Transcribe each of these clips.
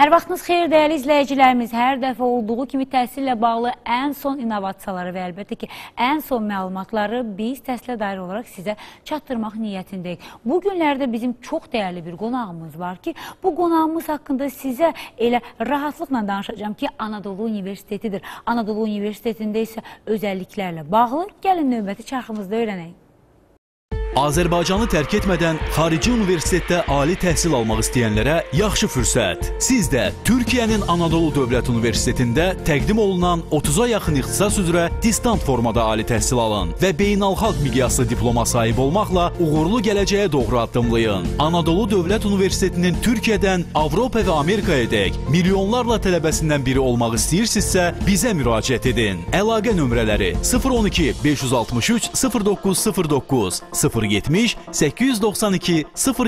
Hər vaxtınız xeyir, dəyərli izləyicilərimiz. Hər dəfə olduğu kimi təhsillə bağlı ən son innovasiyaları və əlbəttə ki, ən son məlumatları biz təhsilə dair olaraq sizə çatdırmaq niyyətindəyik. Bu günlərdə bizim çox dəyərli bir qonağımız var ki, bu qonağımız haqqında sizə elə rahatlıqla danışacağım ki, Anadolu Universitetidir. Anadolu Universitetində isə özəlliklərlə bağlı. Gəlin növbəti çarxımızda öyrənək. Azərbaycanı tərk etmədən xarici universitetdə ali təhsil almaq istəyənlərə yaxşı fürsət. Siz də Türkiyənin Anadolu Dövlət Universitetində təqdim olunan 30-a yaxın ixtisas üzrə distant formada ali təhsil alın və beynəlxalq miqyaslı diploma sahib olmaqla uğurlu gələcəyə doğru addımlayın. Anadolu Dövlət Universitetinin Türkiyədən Avropa və Amerikaya dək milyonlarla tələbəsindən biri olmaq istəyirsinizsə, bizə müraciət edin. Əlaqə nömrələri 012 563 0909 070 892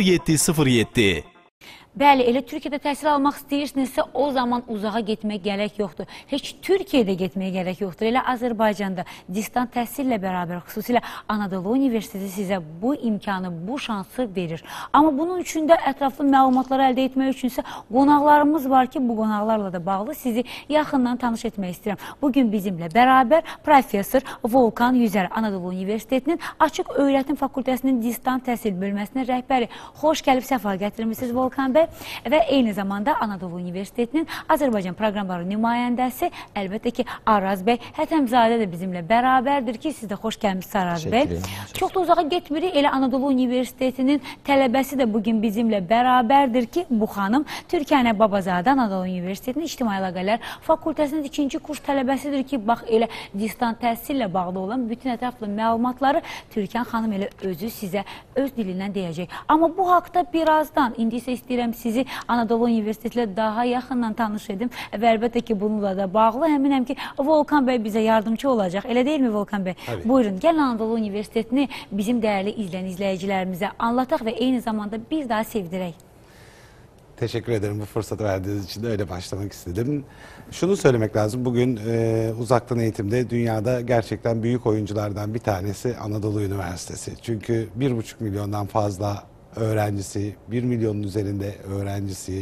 0707. Bəli, elə Türkiyədə təhsil almaq istəyirsinizsə, o zaman uzağa getmək gərək yoxdur. Heç Türkiyədə getməyə gərək yoxdur. Elə Azərbaycanda distant təhsillə bərabər, xüsusilə Anadolu Universiteti sizə bu imkanı, bu şansı verir. Amma bunun üçün də ətraflı məlumatları əldə etmək üçünsə qonaqlarımız var ki, bu qonaqlarla da bağlı sizi yaxından tanış etmək istəyirəm. Bugün bizimlə bərabər Profesör Volkan Yüzər, Anadolu Universitetinin Açıq Öyrətim Fakültəsinin distant təhsil bölməsinin rəhbəri. Xoş gəlib, səfa gətirmişsiniz Volkan bəy. Və eyni zamanda Anadolu Universitetinin Azərbaycan proqramları nümayəndəsi, əlbəttə ki, Araz bəy Hətəmzadə də bizimlə bərabərdir ki, siz də xoş gəlmişsiniz Araz bəy. Çox da uzağa getmirik, elə Anadolu Universitetinin tələbəsi də bugün bizimlə bərabərdir ki, bu xanım Türkənə Babazadə Anadolu Universitetinin İctimai Əlaqələr Fakültəsinin 2-ci kurs tələbəsidir ki, bax elə distant təhsillə bağlı olan bütün ətraflı məlumatları Türkən xanım elə özü sizə öz dilindən deyəcək. Amma bu haqda birazdan, indi isə istəyirəm sizi Anadolu Universiteti ilə daha yaxından tanış edim və əlbəttə ki, bununla da bağlı əminəm ki, Volkan bəy bizə yardımcı olacaq. Elə deyilmi Volkan bəy? Tabii. Buyurun, gəlin Anadolu Universitetini bizim dəyərli izləyicilərimizə anlataq və eyni zamanda bir daha sevdirək. Teşekkür ederim bu fırsatı verdiğiniz için de öyle başlamak istedim. Şunu söylemek lazım, bugün uzaktan eğitimde dünyada gerçekten büyük oyunculardan bir tanesi Anadolu Üniversitesi. Çünkü 1,5 milyondan fazla öğrencisi, 1 milyonun üzerinde öğrencisi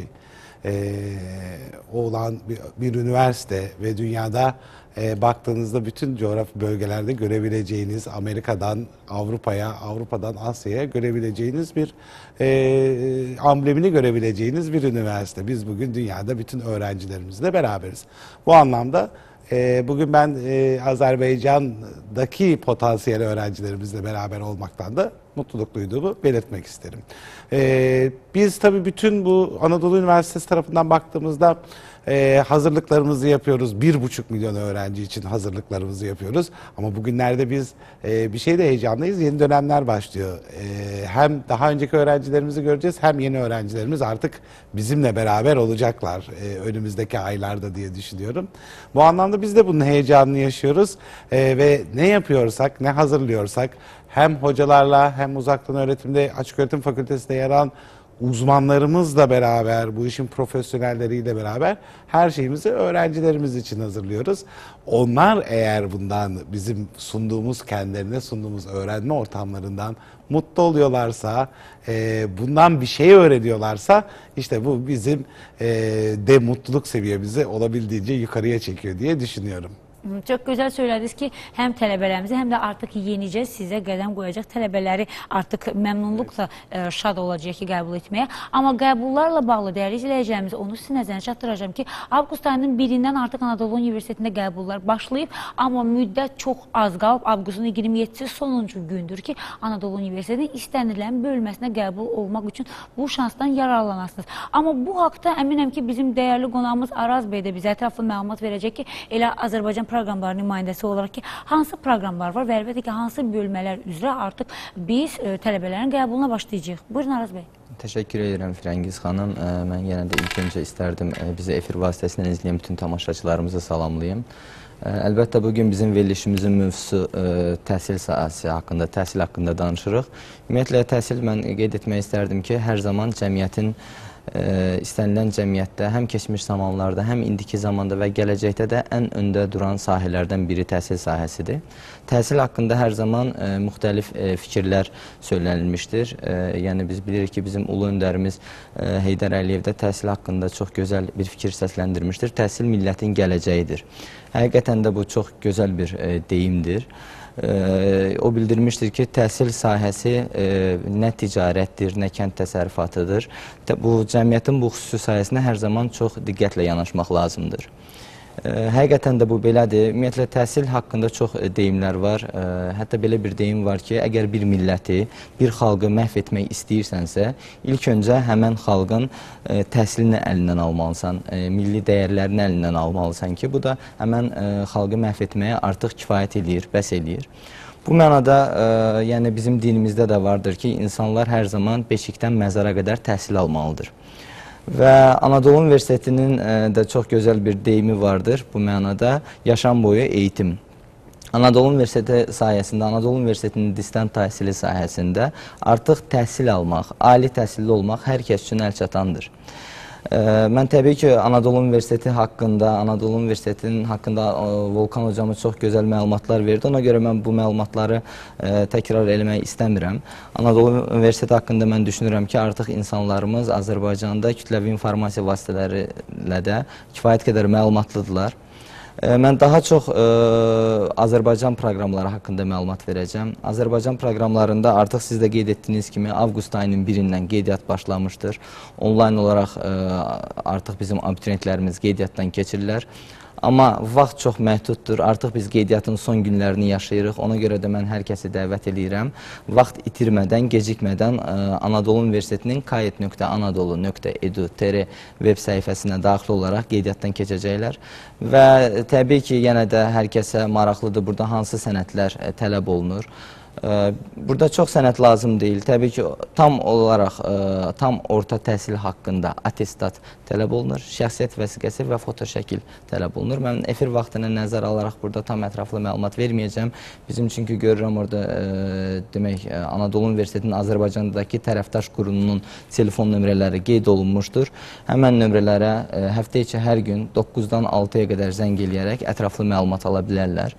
olan bir üniversite ve dünyada baktığınızda bütün coğrafi bölgelerde görebileceğiniz, Amerika'dan Avrupa'ya, Avrupa'dan Asya'ya görebileceğiniz bir amblemini görebileceğiniz bir üniversite. Biz bugün dünyada bütün öğrencilerimizle beraberiz. Bu anlamda bugün ben Azerbaycan'daki potansiyel öğrencilerimizle beraber olmaktan da mutluluk duyduğumu belirtmek isterim. Biz tabii bütün bu Anadolu Üniversitesi tarafından baktığımızda hazırlıklarımızı yapıyoruz. 1,5 milyon öğrenci için hazırlıklarımızı yapıyoruz. Ama bugünlerde biz bir şeyde heyecanlıyız. Yeni dönemler başlıyor. Hem daha önceki öğrencilerimizi göreceğiz, hem yeni öğrencilerimiz artık bizimle beraber olacaklar önümüzdeki aylarda diye düşünüyorum. Bu anlamda biz de bunun heyecanını yaşıyoruz. Ve ne yapıyorsak, ne hazırlıyorsak hem hocalarla hem uzaktan öğretimde Açık Öğretim Fakültesi'nde yer alan uzmanlarımızla beraber, bu işin profesyonelleriyle beraber her şeyimizi öğrencilerimiz için hazırlıyoruz. Onlar eğer bundan, bizim sunduğumuz, kendilerine sunduğumuz öğrenme ortamlarından mutlu oluyorlarsa, bundan bir şey öğreniyorlarsa, işte bu bizim de mutluluk seviyemizi olabildiğince yukarıya çekiyor diye düşünüyorum. Çok güzel söylədiniz ki, həm tələbələrimizi, həm də artıq yenicə sizə qədəm qoyacaq tələbələri artıq məmnunluqla şad olacaq ki, qəbul etməyə. Amma qəbullarla bağlı dəyərli izləyicilərimiz, onu sizin nəzərinə çatdıracağım ki, avqust ayının 1-dən artıq Anadolu Universitetində qəbullar başlayıb, amma müddət çox az qalıb. Avqustun 27-si sonuncu gündür ki, Anadolu Universitetinin istənilən bölməsinə qəbul olmaq üçün bu şansdan yararlanasınız. Amma bu haqda əminəm ki, bizim dəyərli qonağımız Araz bəy də bizə ətraflı məlumat verəcək ki, elə Azərbaycan proqramları nümayəndəsi olaraq ki, hansı proqramlar var və əlbəttə ki, hansı bölmələr üzrə artıq biz tələbələrin qəbuluna başlayacağıq. Buyurun Araz bəy. Təşəkkür edirəm Firəngiz xanım. Mən yenə də ilk öncə istərdim bizi efir vasitəsindən izləyən bütün tamaşaçılarımızı salamlayım. Əlbəttə, bugün bizim verilişimizin mövzusu təhsil sahəsi haqqında, təhsil haqqında danışırıq. Ümumiyyətlə, təhsil mən qeyd etmək istərdim ki, hər zaman cəmiyyətin istənilən cəmiyyətdə həm keçmiş zamanlarda, həm indiki zamanda və gələcəkdə də ən öndə duran sahələrdən biri təhsil sahəsidir. Təhsil haqqında hər zaman müxtəlif fikirlər söylənilmişdir. Yəni biz bilirik ki, bizim ulu öndərimiz Heydər Əliyev də təhsil haqqında çox gözəl bir fikir səsləndirmişdir. Təhsil millətin gələcəyidir. Həqiqətən də bu çox gözəl bir deyimdir. O bildirmişdir ki, təhsil sahəsi nə ticarətdir, nə kənd təsərrüfatıdır. Bu cəmiyyətin bu xüsusi sahəsinə hər zaman çox diqqətlə yanaşmaq lazımdır. Həqiqətən də bu belədir. Ümumiyyətlə, təhsil haqqında çox deyimlər var. Hətta belə bir deyim var ki, əgər bir milləti, bir xalqı məhv etmək istəyirsənsə, ilk öncə həmən xalqın təhsilini əlindən almalısan, milli dəyərlərini əlindən almalısan ki, bu da həmən xalqı məhv etməyə artıq kifayət eləyir, bəs eləyir. Bu mənada, yəni bizim dinimizdə də vardır ki, insanlar hər zaman beşikdən məzara qədər təhsil almalıdır. Və Anadolu Universitetinin də çox gözəl bir deyimi vardır bu mənada, yaşam boyu eğitim. Anadolu Universiteti sayəsində, Anadolu Universitetinin distant təhsili sayəsində artıq təhsil almaq, ali təhsilli olmaq hər kəs üçün əlçatandır. Mən təbii ki, Anadolu Universiteti haqqında, Anadolu Universitetinin haqqında Volkan hocamız çox gözəl məlumatlar verdi. Ona görə mən bu məlumatları təkrar eləmək istəmirəm. Anadolu Universiteti haqqında mən düşünürəm ki, artıq insanlarımız Azərbaycanda kütləvi informasiya vasitələri ilə də kifayət qədər məlumatlıdırlar. Mən daha çox Azərbaycan proqramları haqqında məlumat verəcəm. Azərbaycan proqramlarında artıq siz də qeyd etdiyiniz kimi avqust ayının 1-dən qeydiyyat başlamışdır. Onlayn olaraq artıq bizim abituriyentlərimiz qeydiyyatdan keçirlər. Amma vaxt çox məhduddur. Artıq biz qeydiyyatın son günlərini yaşayırıq. Ona görə də mən hər kəsi dəvət edirəm. Vaxt itirmədən, gecikmədən Anadolu Universitetinin kayet.anadolu.edu.tr web səhifəsinə daxil olaraq qeydiyyatdan keçəcəklər. Və təbii ki, yenə də hər kəsə maraqlıdır. Burada hansı sənədlər tələb olunur? Burada çox sənəd lazım deyil. Təbii ki, tam olaraq tam orta təhsil haqqında attestat tələb olunur, şəxsiyyət vəsiqəsi və fotoşəkil tələb olunur. Mən efir vaxtını nəzərə alaraq burada tam ətraflı məlumat verməyəcəm. Bizim çünki görürəm orada demək Anadolu Universitetinin Azərbaycandakı tərəfdaş qurulunun telefon nömrələri qeyd olunmuşdur. Həmən nömrələrə həftə içi hər gün 9-dan 6-ya qədər zəng eləyərək ətraflı məlumat ala bilərlər.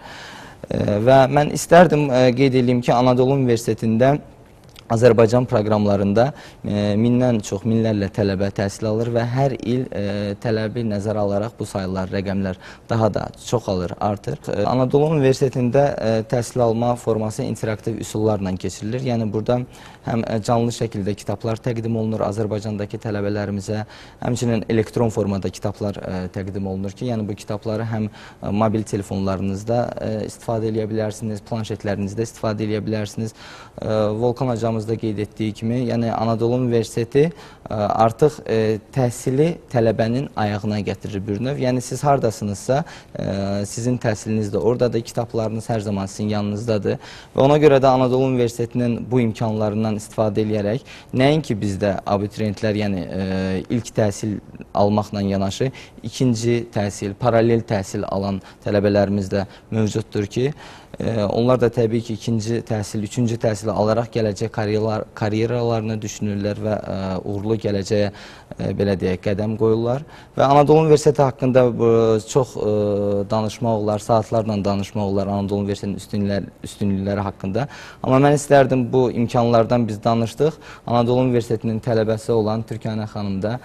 Və mən istərdim qeyd edeyim ki, Anadolu Universitetində Azərbaycan proqramlarında mindən çox, minlərlə tələbə təhsil alır və hər il tələbi nəzərə alaraq bu sayılar, rəqəmlər daha da çoxalır, artır. Anadolu Universitetində təhsil alma forması interaktiv üsullarla keçirilir. Yəni burada həm canlı şəkildə kitablar təqdim olunur Azərbaycandakı tələbələrimizə, həmçinin elektron formada kitablar təqdim olunur ki, yəni bu kitabları həm mobil telefonlarınızda istifadə edə bilərsiniz, planşetlərinizdə istifadə edə bilərsiniz. Volkan hocamız da qeyd etdiyi kimi, yəni Anadolu Universiteti artıq təhsili tələbənin ayağına gətirir bir növ. Yəni siz hardasınızsa, sizin təhsiliniz də oradadır, kitablarınız hər zaman sizin yanınızdadır və ona görə də Anadolu Universitetinin bu imkanlarından istifadə edərək, nəinki bizdə abituriyentlər, yəni ilk təhsil almaqla yanaşı, ikinci təhsil, paralel təhsil alan tələbələrimiz də mövcuddur ki, onlar da təbii ki, ikinci təhsil, üçüncü təhsil alaraq gələcək karyeralarını düşünürlər və uğurlu gələcəyə, belə deyək, qədəm qoyurlar. Və Anadolu Universiteti haqqında çox danışmaq olar, saatlarla danışmaq olar Anadolu Universitetinin üstünlükləri haqqında. Amma mən istərdim bu imkanlardan biz danışdıq. Anadolu Universitetinin tələbəsi olan Türkanə xanım da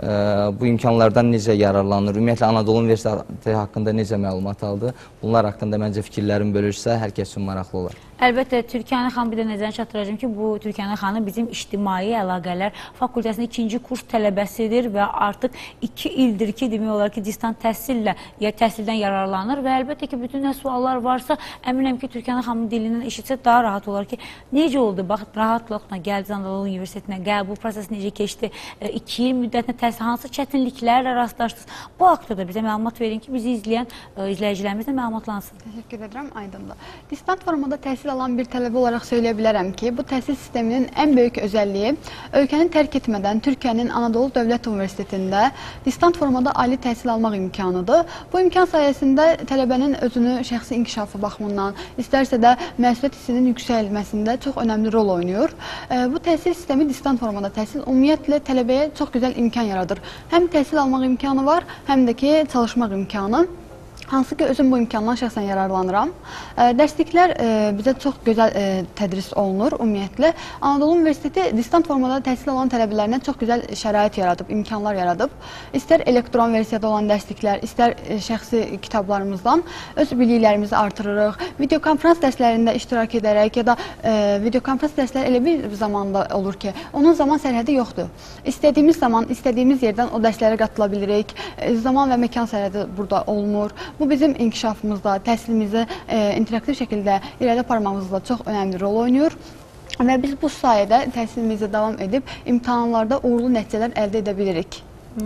bu imkanlardan necə yararlanır, ümumiyyətlə Anadolu Universiteti haqqında necə məlumat aldı, bunlar haqqında məncə fikirlərim bölürsə, hər kəs üçün maraqlı olar. Əlbəttə, Türkanə xanım bir də nəzərə çatdıracağım ki, bu Türkanə xanım bizim İctimai Əlaqələr Fakültəsinin 2-ci kurs tələbəsidir və artıq 2 ildir ki, demək olar ki, distant təhsillə təhsildən yararlanır və əlbəttə ki, bütün nə suallar varsa, əminəm ki, Türkanə xanımın dilindən eşitsə daha rahat olar ki, necə oldu, bax, rahatlıqla gəldi Anadolu Universitetinə, qəbul prosesi necə keçdi, 2 il müddətində təhsil, hansı çətinliklərlə rastlaşdınız, bu haqda da bizə məlumat verin ki, bizi izləyən izləyicilərimiz də məlumatlansın. Təşəkkür edirəm, aydındır. Distant formada təhsil təhsil alan bir tələbə olaraq söyləyə bilərəm ki, bu təhsil sisteminin ən böyük özəlliyi ölkəni tərk etmədən Türkiyənin Anadolu Dövlət Universitetində distant formada ali təhsil almaq imkanıdır. Bu imkan sayəsində tələbənin özünü şəxsi inkişafı baxımından, istərsə də məsuliyyət hissinin yüksəlməsində çox önəmli rol oynayır. Bu təhsil sistemi distant formada təhsil ümumiyyətlə tələbəyə çox gözəl imkan yaradır. Həm təhsil almaq imkanı var, həm də ki, çalışmaq imkanı. Hansı ki, özüm bu imkandan şəxsən yararlanıram. Dərsliklər bizə çox gözəl tədris olunur ümumiyyətlə. Anadolu Universiteti distant formada təhsil alan tələbələrinə çox gözəl şərait yaradıb, imkanlar yaradıb. İstər elektron versiyada olan dərsliklər, istər şəxsi kitablarımızdan öz biliklərimizi artırırıq. Videokonferans dərslərində iştirak edərək ya da videokonferans dərsləri elə bir zamanda olur ki, onun zaman sərhədi yoxdur. İstədiyimiz zaman, istədiyimiz yerdən o dərslərə qatıla bilirik. Zaman və məkan sərhədi burada olmur. Bu bizim inkişafımızda, təhsilimizdə interaktiv şəkildə irəli aparmamızda çox önəmli rol oynayır. Və biz bu sayədə təhsilimizə davam edib imtahanlarda uğurlu nəticələr əldə edə bilirik.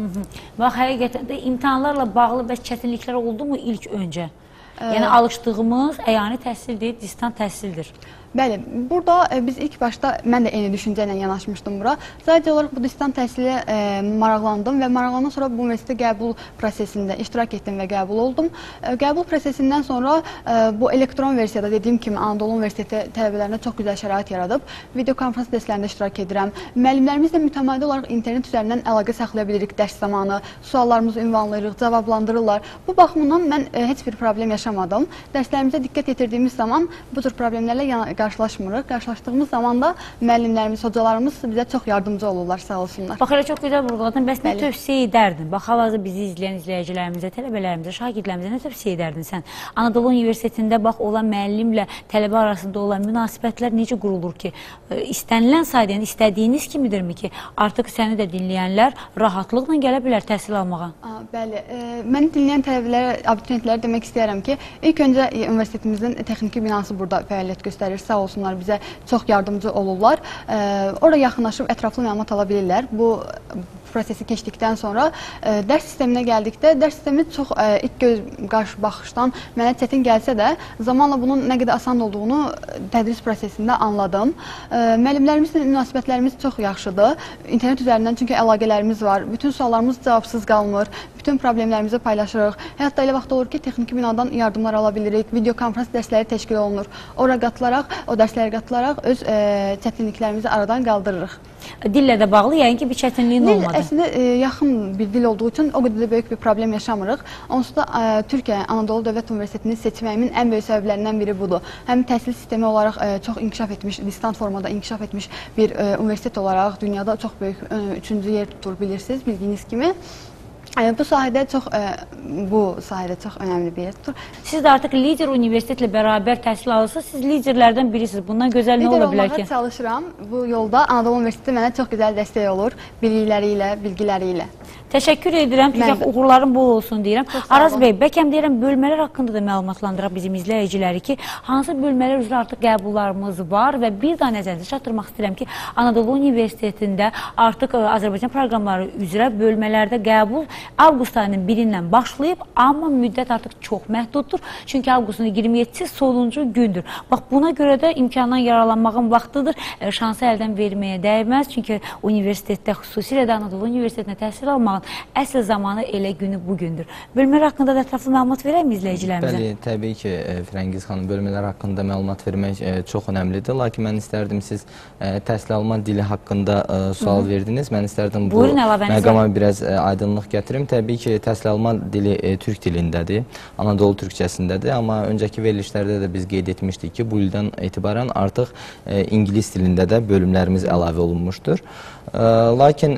Bax, həqiqətən də imtahanlarla bağlı bəs çətinliklər oldu mu ilk öncə? Yəni, alışdığımız əyani təhsildir, distant təhsildir. Bəli, burada biz ilk başda, mən də eyni düşüncə ilə yanaşmışdım bura. Sadəcə olaraq bu distant təhsilə maraqlandım və maraqlandan sonra bu universitetə qəbul prosesində iştirak etdim və qəbul oldum. Qəbul prosesindən sonra bu elektron versiyada dediyim kimi Anadolu Universiteti tələbələrinə çox gözəl şərait yaradıb. Videokonferans dərslərində iştirak edirəm. Müəllimlərimizlə mütəmadi olaraq internet üzərindən əlaqə saxlaya bilirik dərs zamanı. Suallarımızı ünvanlayırıq, cavablandırırlar. Bu baxımdan mən heç bir problem yaşamadım. Dərslərimizə diqqət yetirdiyimiz zaman bu tür problemlərlə qarşılaşmırıq. Qarşılaşdığımız zaman da müəllimlərimiz, hocalarımız bizə çox yardımcı olurlar, sağ olsunlar. Bax, elə çox gözəl vurğuladın. Bəs nə tövsiyə edərdin? Bax, hal-hazırda bizi izləyən izləyicilərimizə, tələbələrimizə, şagirdlərimizə nə tövsiyə edərdin sən? Anadolu Universitetində bax, olan müəllimlə tələbə arasında olan münasibətlər necə qurulur ki? İstənilən sayda, yəni istədiyiniz kimidirmi ki, artıq səni də dinləyənlər rahatlıqla gələ bilər təhsil almağa? Bəli, məni dinləyən tələbələrə, abituriyentlərə demək istəyərəm ki, ilk öncə universitetimizin texniki binası burada fəaliyyət göstərir. Sağ olsunlar, bizə çox yardımcı olurlar. Oraya yaxınlaşıb ətraflı məlumat ala bilirlər. Bu prosesi keçdikdən sonra dərs sisteminə gəldikdə, dərs sistemi çox ilk göz baxışdan mənə çətin gəlsə də, zamanla bunun nə qədər asan olduğunu tədris prosesində anladım. Müəllimlərimizlə münasibətlərimiz çox yaxşıdır. İnternet üzərindən çünki əlaqələrimiz var. Bütün suallarımız cavabsız qalmır. Bütün problemlərimizi paylaşırıq. Hətta elə vaxt olur ki, texniki binadan yardımlar ala bilirik. Videokonferans dərsləri təşkil olunur. Ora qatılaraq, o dərslərə qatılaraq öz çətinliklərimizi aradan qaldırırıq. Dillə də bağlı, yəni ki, bir çətinliyin olmadı. Əslində, yaxın bir dil olduğu üçün o qədər də böyük bir problem yaşamırıq. Onsuz da Türkiyə Anadolu Dövlət Universitetini seçməyimin ən böyük səbəblərindən biri budur. Həm təhsil sistemi olaraq çox inkişaf etmiş, distant formada inkişaf etmiş bir universitet olaraq dünyada çox böyük 3-cü yer tutur, bilirsiniz, bildiyiniz kimi. Bu sahədə çox önəmli bir yer tutur. Siz də artıq lider universitetlə bərabər təhsil alırsınız. Siz liderlərdən birisiniz. Bundan gözəl nə ola bilər ki? Lider olmağa çalışıram. Bu yolda Anadolu Universiteti mənə çox gözəl dəstək olur. Bilikləri ilə, bilgiləri ilə. Təşəkkür edirəm. Uğurların bol olsun deyirəm. Araz bəy, bəlkəm deyirəm, bölmələr haqqında da məlumatlandıraq bizim izləyiciləri ki, hansı bölmələr üzrə artıq qəbullarımız var və bir daha nəzərinizə çatdırmaq istəyirəm ki, Anadolu Universitetində artıq Azərbaycan proqramları üzrə bölmələrdə qəbul avqust ayının 1-dən başlayıb, amma müddət artıq çox məhduddur. Çünki avqustun 27-si sonuncu gündür. Bax, buna görə də imkandan yararlanmağın vaxtıdır. Şansı əldən verməyə dəyməz. Çünki universitetdə, xüsusilə də Anadolu Universitetində təhsil almağın əsl zamanı elə günü bugündür. Bölmələr haqqında da ətraflı məlumat verəyim izləyicilərimizə? Bəli, təbii ki, Firəngiz xanım, bölmələr haqqında məlumat vermək çox önəmlidir. Lakin mən istərdim, siz təhsil alma dili haqqında sual verdiniz. Mən istərdim bu məqama biraz aydınlıq gətirim. Təbii ki, təhsil alma dili türk dilindədir, Anadolu türkçəsindədir. Amma öncəki verilişlərdə də biz qeyd etmişdik ki, bu ildən etibarən artıq ingilis dilində də bölümlərimiz əlavə olunmuşdur. Lakin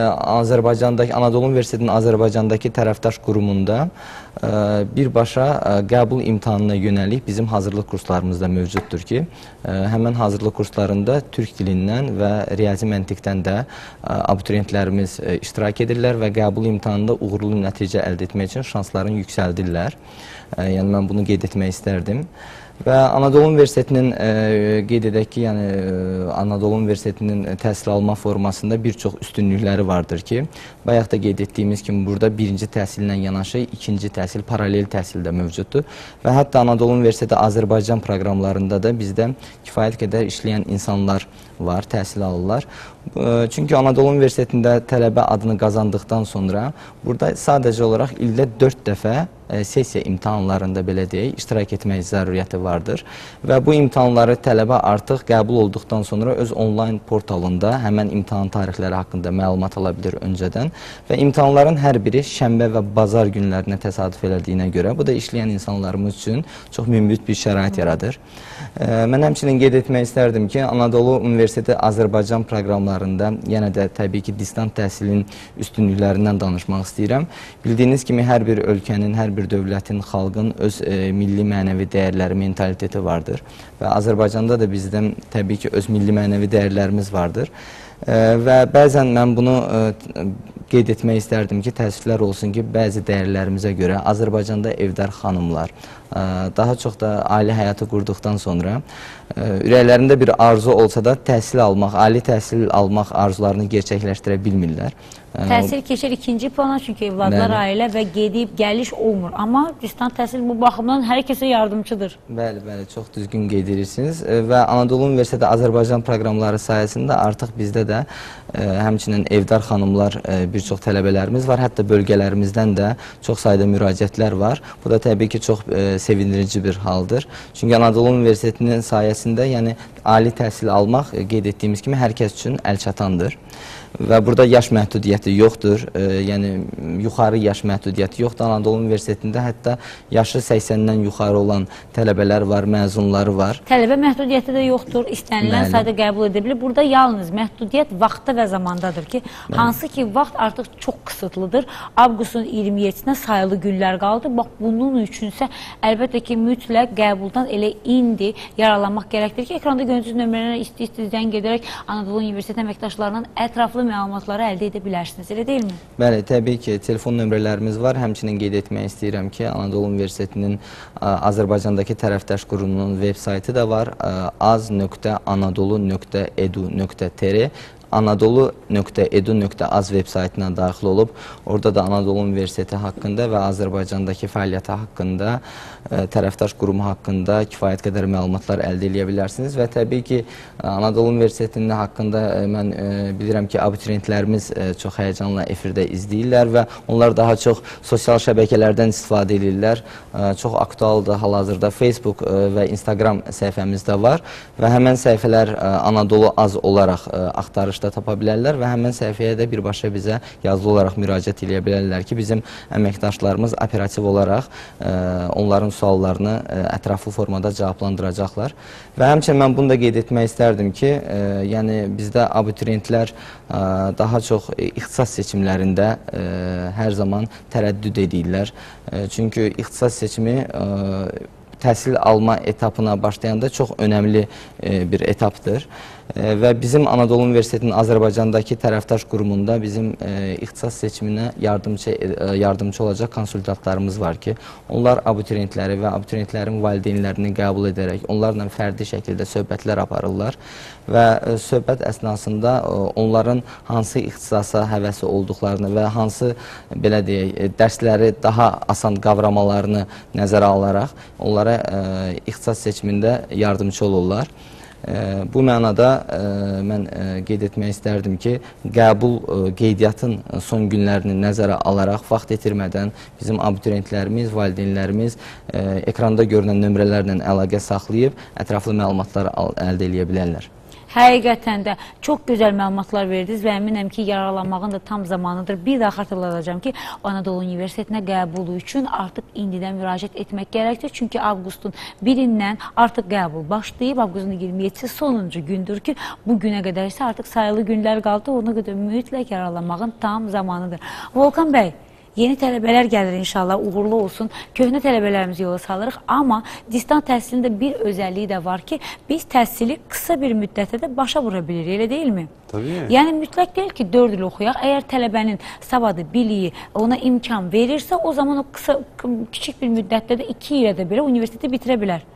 Anadolu Universitetinin Azərbaycandakı tərəfdaş qurumunda birbaşa qəbul imtahanına yönəlik bizim hazırlıq kurslarımız da mövcuddur ki, həmən hazırlıq kurslarında türk dilindən və riyazi məntiqdən də abituriyentlərimiz iştirak edirlər və qəbul imtahanında uğurlu nəticə əldə etmək üçün şanslarını yüksəldirlər. Yəni, mən bunu qeyd etmək istərdim. Və Anadolu Universitetinin qeyd edək ki, yəni Anadolu Universitetinin təhsil alma formasında bir çox üstünlükləri vardır ki, bayaq da qeyd etdiyimiz kimi burada birinci təhsillə yanaşı ikinci təhsil, paralel təhsil də mövcuddur və hətta Anadolu Universiteti Azərbaycan proqramlarında da bizdə kifayət qədər işləyən insanlar var, təhsil alırlar. Çünki Anadolu Universitetində tələbə adını qazandıqdan sonra burada sadəcə olaraq ildə 4 dəfə sessiya imtahanlarında belə deyək, iştirak etmək zəruriyyəti vardır və bu imtahanları tələbə artıq qəbul olduqdan sonra öz onlayn portalında həmən imtahan tarixləri haqqında məlumat ala bilir öncədən və imtahanların hər biri şənbə və bazar günlərinə təsadüf elədiyinə görə bu da işləyən insanlarımız üçün çox münbit bir şərait yaradır. Mən həmçinin qeyd etmək istərdim ki, Anadolu Universiteti Azərbaycan proqramlarında yenə də təbii ki, distant təhsilin üstünlüklərindən danışmaq istəyirəm. Bildiyiniz kimi hər bir ölkənin, hər bir dövlətin, xalqın öz milli mənəvi dəyərləri, mentaliteti vardır və Azərbaycanda da bizdən təbii ki, öz milli mənəvi dəyərlərimiz vardır və bəzən mən bunu qeyd etmək istərdim ki, təəssüflər olsun ki, bəzi dəyərlərimizə görə Azərbaycanda evdar xanımlar daha çox da ailə həyatı qurduqdan sonra ürəklərində bir arzu olsa da təhsil almaq, ali təhsil almaq arzularını gerçəkləşdirə bilmirlər. Təhsil keçir ikinci plana çünki evladlar ailə və gedib gəliş olmur. Amma distant təhsil bu baxımdan hər kəsə yardımcıdır. Bəli, bəli, çox düzgün qeyd edirsiniz və Anadolu Universiteti Azərbaycan proqramları sayəsində artıq bizdə də həmçinin evdar xanımlar bir çox tələbələrimiz var. Hətta bölgələrimizdən də çox sayda müraciətlər var. Bu da təbii ki, çox sevindirici bir haldır. Çünki Anadolu Universitetinin sayəsində yəni ali təhsil almaq qeyd etdiyimiz kimi hər kəs üçün əlçatandır. Və burada yaş məhdudiyyəti yoxdur, yəni yuxarı yaş məhdudiyyəti yoxdur. Anadolu Universitetində hətta yaşı 80-dən yuxarı olan tələbələr var, məzunları var. Tələbə məhdudiyyəti də yoxdur, istənilən sayda qəbul edə bilir. Burada yalnız məhdudiyyət vaxtda və zamandadır ki, hansı ki vaxt artıq çox qısıtlıdır. Avqustun 27-sinə sayılı günlər qaldı. Bax, bunun üçünsə əlbəttə ki, mütləq qəbuldan elə indi yaralanmaq gərəkdir ki, ekranda gördüyünüz nömrələrə isti-isti zəng edərək Anadolu Universiteti əməkdaşlarının ətraflı məlumatları əldə edə bilərsiniz, elə deyilmi? Bəli, təbii ki, telefon nömrələrimiz var. Həmçinin qeyd etmək istəyirəm ki, Anadolu Universitetinin Azərbaycandakı tərəfdaş qurumunun veb saytı da var. az.anadolu.edu.tr anadolu.edu.az veb saytına daxil olub, orada da Anadolu Universiteti haqqında və Azərbaycandakı fəaliyyəti haqqında, tərəfdaş qurumu haqqında kifayət qədər məlumatlar əldə edə bilərsiniz və təbii ki, Anadolu Universitetinin haqqında mən bilirəm ki, abituriyentlərimiz çox həyəcanla efirdə izləyirlər və onlar daha çox sosial şəbəkələrdən istifadə edirlər. Çox aktualdır hal-hazırda Facebook və Instagram səhifəmizdə var və həmən səhifələr Anadolu Az olaraq axtarış tapa bilərlər və həmən səhifəyə də birbaşa bizə yazılı olaraq müraciət edə bilərlər ki, bizim əməkdaşlarımız operativ olaraq onların suallarını ətraflı formada cavablandıracaqlar. Və həmçinin mən bunu da qeyd etmək istərdim ki, yəni bizdə abituriyentlər daha çox ixtisas seçimlərində hər zaman tərəddüd edirlər. Çünki ixtisas seçimi təhsil alma etapına başlayanda çox önəmli bir etapdır. Və bizim Anadolu Universitetinin Azərbaycandakı tərəfdaş qurumunda bizim ixtisas seçiminə yardımcı olacaq konsultantlarımız var ki, onlar abituriyentləri və abituriyentlərin valideynlərini qəbul edərək onlarla fərdi şəkildə söhbətlər aparırlar və söhbət əsnasında onların hansı ixtisasa həvəsi olduqlarını və hansı, belə deyək, dərsləri daha asan qavramalarını nəzərə alaraq onlara ixtisas seçimində yardımcı olurlar. Bu mənada mən qeyd etmək istərdim ki, qəbul qeydiyyatın son günlərini nəzərə alaraq vaxt itirmədən bizim abituriyentlərimiz, valideynlərimiz ekranda görünən nömrələrlə əlaqə saxlayıb ətraflı məlumatlar əldə edə bilərlər. Həqiqətən də çox gözəl məlumatlar verdiniz və əminəm ki, yaralanmağın da tam zamanıdır. Bir daha xatırladacağım ki, Anadolu Universitetinə qəbulu üçün artıq indidən müraciət etmək gərəkdir. Çünki avqustun 1-dən artıq qəbul başlayıb, avqustun 27-si sonuncu gündür ki, bu günə qədər isə artıq sayılı günlər qaldı. Ona qədər mütləq yaralanmağın tam zamanıdır. Volkan bəy, yeni tələbələr gəlir inşallah, uğurlu olsun. Köhnə tələbələrimizi yola salırıq, amma distant təhsilin də bir özəlliyi də var ki, biz təhsili qısa bir müddətdə də başa vura bilirik, elə deyilmi? Tabii. Yəni mütləq deyil ki, 4 il oxuyaq. Əgər tələbənin savadı, biliyi ona imkan verirsə, o zaman o kiçik bir müddətdə də 2 ilə də belə universiteti bitirə bilər.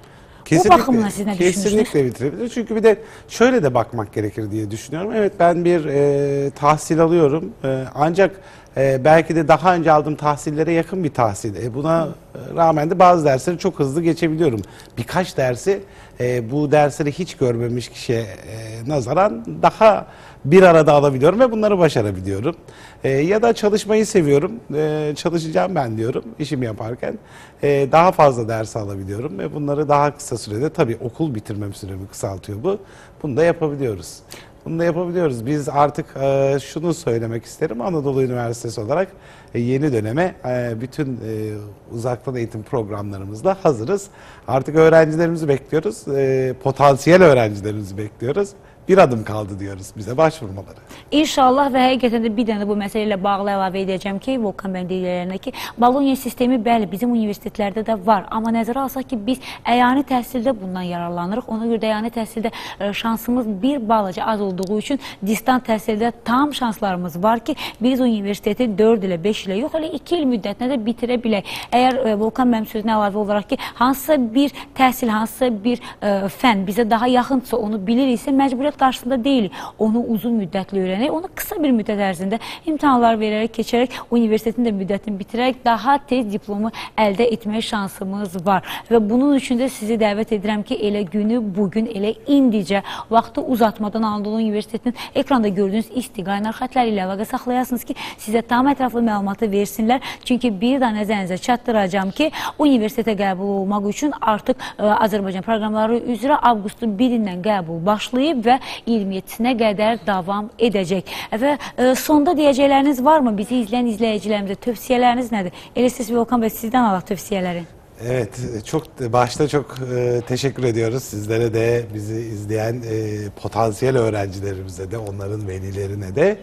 Bu baxımdan siz nə düşünürsünüz? Kesinlikle bitirebilir. Çünkü bir de şöyle de bakmak gerekir diye düşünüyorum. Evet, ben bir tahsil alıyorum. Ancak belki de daha önce aldığım tahsillere yakın bir tahsil. Buna rağmen de bazı dersleri çok hızlı geçebiliyorum. Birkaç dersi bu dersleri hiç görmemiş kişiye nazaran daha bir arada alabiliyorum ve bunları başarabiliyorum. Ya da çalışmayı seviyorum. Çalışacağım ben diyorum işimi yaparken. Daha fazla ders alabiliyorum ve bunları daha kısa sürede, tabii okul bitirmem süremi kısaltıyor bu. Bunu da yapabiliyoruz. Bunu da yapabiliyoruz. Biz artık şunu söylemek isterim. Anadolu Üniversitesi olarak yeni döneme bütün uzaktan eğitim programlarımızla hazırız. Artık öğrencilerimizi bekliyoruz. Potansiyel öğrencilerimizi bekliyoruz. Bir adım kaldı diyoruz bize başvurmaları. İnşallah və həqiqətən də bir dənə bu məsələ ilə bağlı əlavə edəcəm ki, Volkan bəy deyilənə ki, Bologna sistemi bəli bizim universitetlərdə də var. Amma nəzərə alsaq ki, biz əyani təhsildə bundan yararlanırıq. Ona görə də əyani təhsildə şansımız bir balaca az olduğu üçün distant təhsildə tam şanslarımız var ki, biz universiteti 4 ilə 5 ilə yox, elə 2 il müddətinə də bitirə bilək. Əgər Volkan bəy sözünə əlavə olaraq ki, hansısa bir təhsil, hansısa bir fən bizə daha yaxındsa onu biliriksə, məcburiyyət qarşısında deyilik. Onu uzun müddətli öyrənək, onu qısa bir müddət ərzində imtahanlar verərək, keçərək, universitetin də müddətini bitirərək daha tez diplomu əldə etmək şansımız var. Və bunun üçün də sizi dəvət edirəm ki, elə günü bugün, elə indicə vaxtı uzatmadan Anadolu Universitetinin ekranda gördüyünüz istiqaynar xətləri ilə əlaqə saxlayasınız ki, sizə tam ətraflı məlumatı versinlər. Çünki bir daha nəzərinizə çatdıracağım ki, universitetə qəbul olmaq üçün artıq Azərbaycan proqramları üzrə avqustun 1-dən qəbul başlayıb və 27-sinə qədər davam edəcək. Və sonda deyəcəkləriniz varmı? Bizi izləyən izləyicilərimizə tövsiyələriniz nədir? Elə siz Volkan bəy, sizdən alaq tövsiyələri. Evet, başta çok teşekkür ediyoruz sizlere de, bizi izleyen potansiyel öğrencilerimize de, onların velilerine de.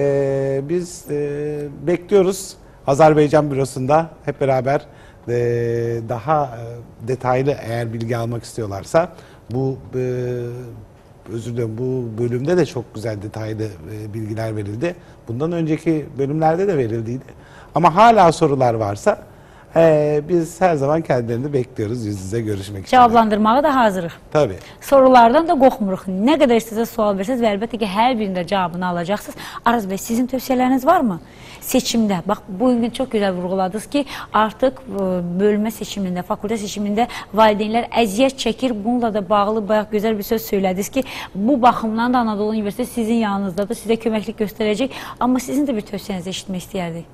Biz bekliyoruz Azerbaycan bürosunda hep beraber daha detaylı eğer bilgi almak istiyorlarsa bu özür dilerim, bu bölümde de çok güzel detaylı bilgiler verildi. Bundan önceki bölümlerde de verildiydi. Ama hala sorular varsa biz her zaman kendilerini bekliyoruz yüz yüze görüşmek için. Cavablandırmağa da hazırıq. Tabii. Sorulardan da qorxmuruq. Nə qədər sizə sual versəz və əlbəttə ki, hər birində cavabını alacaqsınız. Araz bəy, sizin tövsiyələriniz varmı? Seçimdə, bax bu gün çox gözəl vurğuladınız ki, artıq bölmə seçimində, fakültə seçimində valideynlər əziyyət çəkir. Bununla da bağlı bayaq gözəl bir söz söylədiniz ki, bu baxımdan da Anadolu Universiteti sizin yanınızdadır, sizə köməklik göstərəcək. Amma sizin də bir tövsiyənizi eşitmək istəyərdik.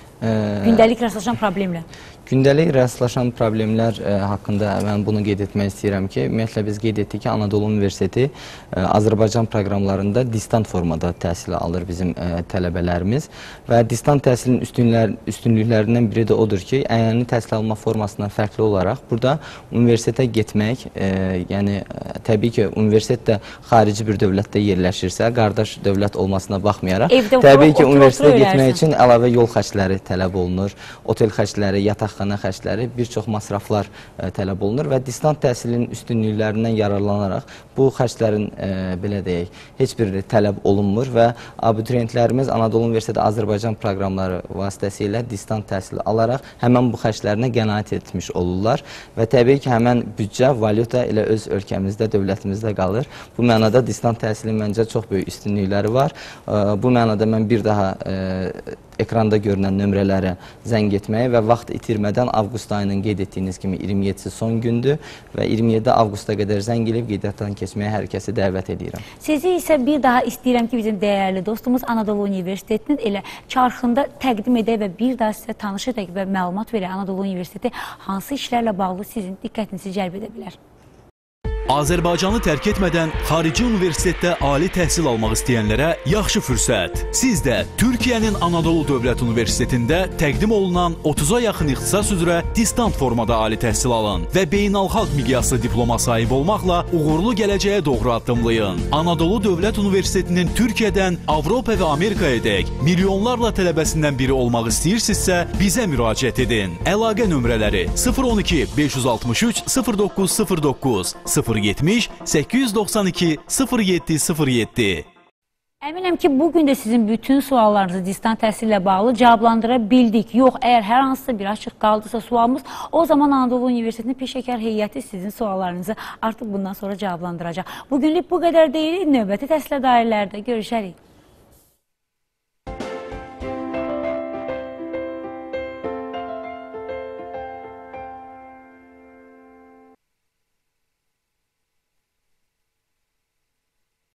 Gündəlik rastlaşan problemlə. Gündəlik rastlaşan problemlər haqqında mən bunu qeyd etmək istəyirəm ki, ümumiyyətlə biz qeyd etdik ki, Anadolu Universiteti Azərbaycan proqramlarında distant formada təhsil alır bizim tələbələrimiz və distant təhsilin üstünlüklərindən biri də odur ki, əyani təhsil alma formasından fərqli olaraq burada universitetə getmək, yəni təbii ki, universitet də xarici bir dövlətdə yerləşirsə, qardaş dövlət olmasına baxmayaraq, təbii ki, universitetə getmək üçün əlavə yol xərcləri tələb olunur, otel xərcləri, yataqxana xərcləri, bir çox masraflar tələb olunur və distant təhsilin üstünlüklərindən yararlanaraq bu xərclərin, belə deyək, heç bir tələb olunmur və abituriyentlərimiz Anadolu Universiteti Azərbaycan proqramları vasitəsilə distant təhsil alaraq həmən bu xərclərinə qənaət etmiş olurlar və təbii ki, həmən büdcə, valyuta elə öz ölkəmizdə, dövlətimizdə qalır. Bu mənada distant təhsilin məncə çox böyük üstünlükləri var. Bu mənada mən bir daha ekranda görünən nömrələrə zəng etməyi və vaxt itirmədən avqust ayının qeyd etdiyiniz kimi 27-si son gündür və 27 avqusta qədər zəng edib qeydiyyatdan keçməyə hər kəsi dəvət edirəm. Sizi isə bir daha istəyirəm ki, bizim dəyərli dostumuz Anadolu Universitetinin elə çarxında təqdim edək və bir daha sizə tanış edək və məlumat verək Anadolu Universiteti hansı işlərlə bağlı sizin diqqətinizi cəlb edə bilər. Azərbaycanı tərk etmədən xarici universitetdə ali təhsil almaq istəyənlərə yaxşı fürsət. Siz də Türkiyənin Anadolu Dövlət Universitetində təqdim olunan 30-a yaxın ixtisas üzrə distant formada ali təhsil alın və beynəlxalq miqyaslı diploma sahib olmaqla uğurlu gələcəyə doğru addımlayın. Anadolu Dövlət Universitetinin Türkiyədən Avropa və Amerikayadək milyonlarla tələbəsindən biri olmaq istəyirsinizsə, bizə müraciət edin. Əlaqə nömrələri 012 563 0909 070 892 0707. Əminəm ki, bugün də sizin bütün suallarınızı distant təhsillə bağlı cavablandıra bildik. Yox, əgər hər hansısa bir açıq qaldısa sualımız, o zaman Anadolu Universitetinin peşəkar heyəti sizin suallarınızı artıq bundan sonra cavablandıracaq. Bugünlük bu qədər deyilik, növbəti təhsilə dairlərdə görüşərik.